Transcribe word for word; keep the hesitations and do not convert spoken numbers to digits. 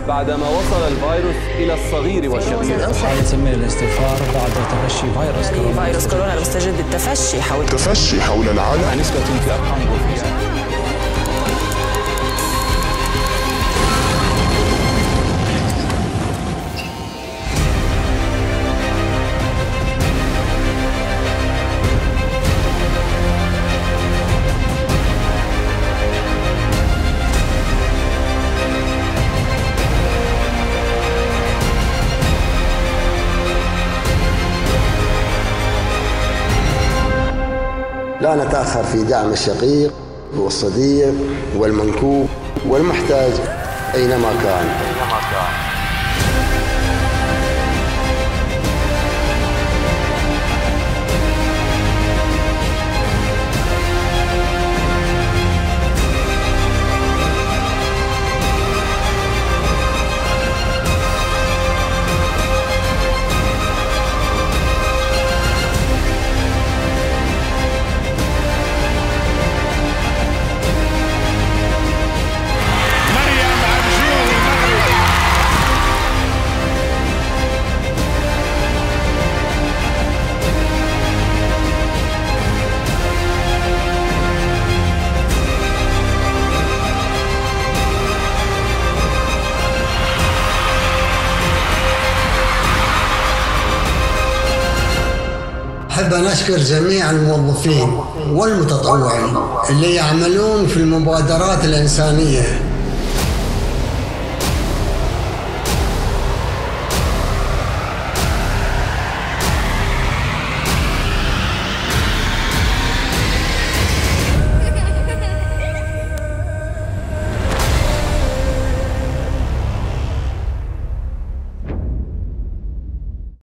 بعدما وصل الفيروس إلى الصغير والكبير. حالة من الاستغفار بعد تفشي فيروس كورونا. فيروس كورونا المستجد التفشي حول التفشي حول العالم. نسبة في أرقام غرفية. لا نتأخر في دعم الشقيق والصديق والمنكوب والمحتاج أينما كان. أحب أن أشكر جميع الموظفين والمتطوعين اللي يعملون في المبادرات الإنسانية